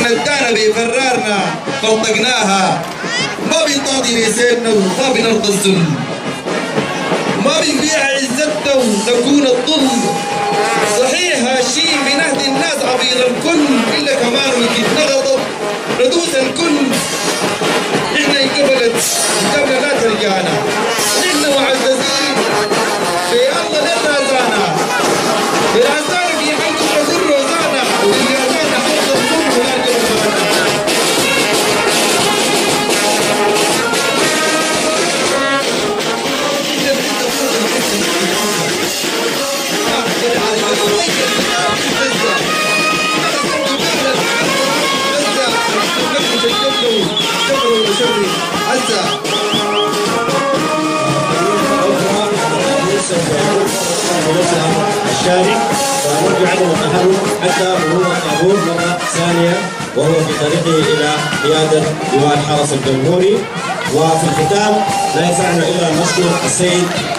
احنا ادانا بفرارنا طلقناها، ما بنطاطي لساننا وما بنرضى الذل، ما بنبيع عزتنا ونكون الظل. صحيح هالشي بنهدي الناس عبيد الكل، الا كمان وجدنا غضب ندوس الكل. احنا انقبلت الدولة لا ترجعنا، نحن معززين في الله لا رزانا، برزانا في حلقة رزق رزانا، واللي رزانا حفظ الظلم ولا رزانا. الشارع ونرجو عدم التهرب حتى مرور الطابور مرة ثانية وهو في طريقه إلى قيادة ديوان الحرس الجمهوري. وفي الختام لا يسعنا إلا أن نشكر السيد